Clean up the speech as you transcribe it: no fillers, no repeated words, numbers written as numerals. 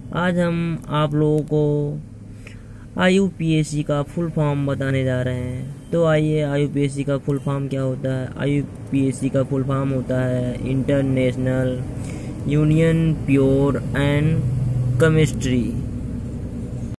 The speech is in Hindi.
आज हम आप लोगों को IUPAC का फुल फॉर्म बताने जा रहे हैं। तो आइए, IUPAC का फुल फॉर्म क्या होता है। IUPAC का फुल फॉर्म होता है international union pure and chemistry